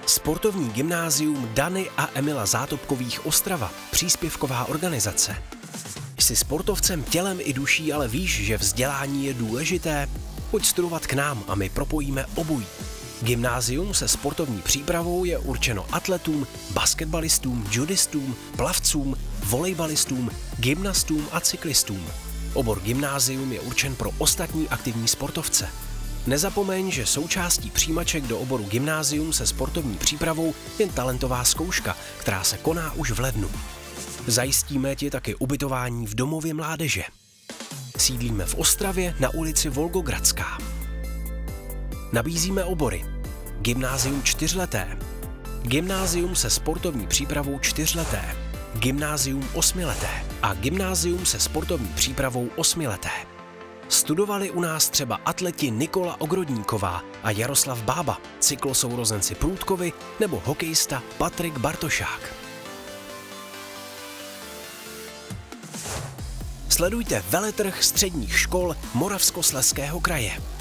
Sportovní gymnázium Dany a Emila Zátopkových Ostrava, příspěvková organizace. Jsi sportovcem tělem i duší, ale víš, že vzdělání je důležité? Pojď studovat k nám a my propojíme obojí. Gymnázium se sportovní přípravou je určeno atletům, basketbalistům, judistům, plavcům, volejbalistům, gymnastům a cyklistům. Obor gymnázium je určen pro ostatní aktivní sportovce. Nezapomeň, že součástí přijímaček do oboru gymnázium se sportovní přípravou je talentová zkouška, která se koná už v lednu. Zajistíme ti taky ubytování v domově mládeže. Sídlíme v Ostravě na ulici Volgogradská. Nabízíme obory: gymnázium 4leté, gymnázium se sportovní přípravou 4leté, gymnázium 8leté a gymnázium se sportovní přípravou 8leté. Studovali u nás třeba atleti Nikola Ogrodníková a Jaroslav Bába, cyklosourozenci Průdkovi nebo hokejista Patrik Bartošák. Sledujte veletrh středních škol Moravskoslezského kraje.